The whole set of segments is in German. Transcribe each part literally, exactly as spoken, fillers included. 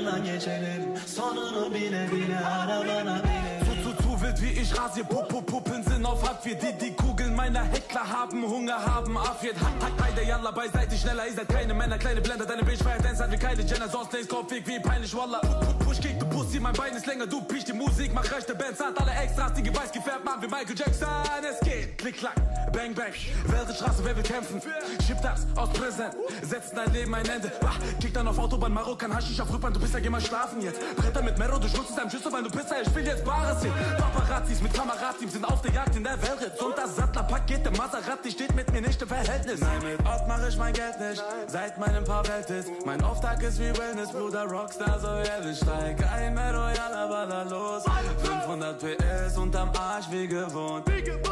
Yanından geçelim, sonunu bile bile arabana binelim. Zu, zu, zu wild wie ich rasier, Pupu, Puppen sind auf Abwehr. Die, die Kugeln meiner Heckler haben Hunger, haben Affiert. Hack, hack, beide Yalla, beiseite schneller, ihr seid keine Männer, kleine Blender. Deine Bitch feiert Dance wie Kylie Jenner, sonst links Kopfweg wie peinlich, Wallah. Push, kick, du Pussy, mein Bein ist länger, du pisch die Musik, mach rechte Bands, hat alle Extras, die weiß gefärbt, machen wie Michael Jackson. Es geht, klick, klack, bang, bang. Welche Straße, wer will kämpfen? Schieb das aus Präsent, setzt dein Leben ein Ende. Bah, kick dann auf Autobahn, Marokkan, Haschisch auf Rückbahn, du bist ja, geh mal schlafen jetzt. Bretter mit Mero, du schluckst deinem Schüssel, weil du Pisser, ich will jetzt Bares hier. Paparazzis mit Kamerateams sind auf der Jagd in der Welt. Und das Sattlerpaket, der Maserati steht mit mir nicht im Verhältnis. Nein, mit Ort mach ich mein Geld nicht, seit meinem Paar Welt ist. Mein Auftrag ist wie Wellness, Bruder, Rockstar, so ehrlich. Steig ein, Mero, yalla, balla los. fünfhundert P S unterm Arsch, wie gewohnt.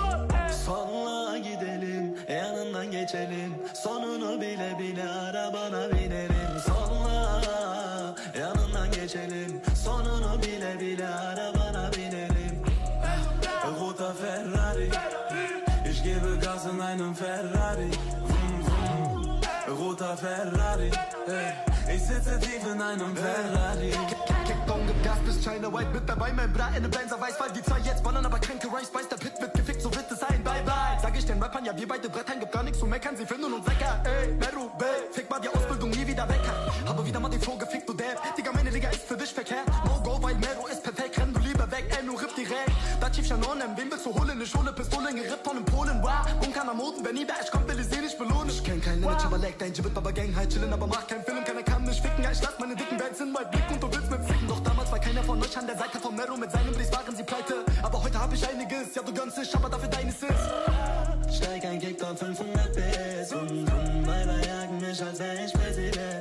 Sonla gidelim, yanından geçelim, sonunu bile bile arabana binelim. Sonla yanından geçelim, sonunu bile bile arabana binelim. Roter Ferrari, ich gebe Gas in einem Ferrari. Vroom, vroom. Roter Ferrari, hey. Ich sitze tief in einem Ferrari. Kickdown, gib Gas bis China White mit dabei, mein Bra in ne Benzer weiß, weil die zwei jetzt ballern, aber kein Rice, weiß der Pit wird gefickt, so wird es sein, bye bye. Sag ich den Rappern, ja wir beide Brettern, gibt gar nichts zu meckern, sie finden uns lecker, ey, Meru, Bell, fick mal die Ausbildung, nie wieder weg. Habe wieder mal den Flow gefickt, du Depp, Digga, meine Liga ist für dich verkehrt, no go, weil Meru ist perfekt, renn du lieber weg, ey, nur ripp direkt. Da Chief Shanonem, wen willst du holen, ne Schule, Pistole, gerippt von den Polen, wow, Bunker am Moden, wenn nie wer ich komm, will ich sie nicht belohnen. Ich kenn keinen Limit, aber leg dein Jibit, aber Gang, halt chillen, aber mach keinen Film, keiner kann mich ficken, ja ich lass meine dicken Bands in mein Blick und du willst mit ficken, doch damals war keiner von euch an der Seite von Mero, mit seinem Brief waren sie pleite, aber heute hab ich einiges, ja du gönnst dich, aber dafür deines ist. Steig ein Kick auf fünfhundert P S und und Weiber jagen mich, als wär ich Präsident.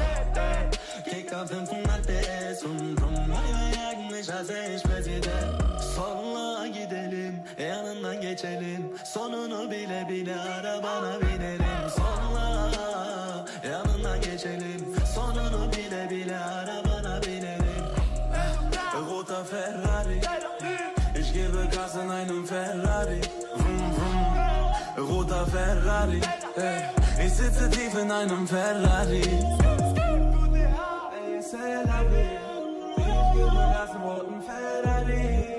Kick auf fünfhundert P S und und Weiber jagen mich, als wär ich Präsident. Sonla gidelim, yanından geçelim, sonunu bile bile arabana binelim. Sonla yanından geçelim, sonunu bile bile arabana binelim. Roter Ferrari, ich gebe Gas in einem Ferrari. Vroom, vroom. Roter Ferrari, hey. Ich sitze tief in einem Ferrari. Ich gebe Gas in roten Ferrari.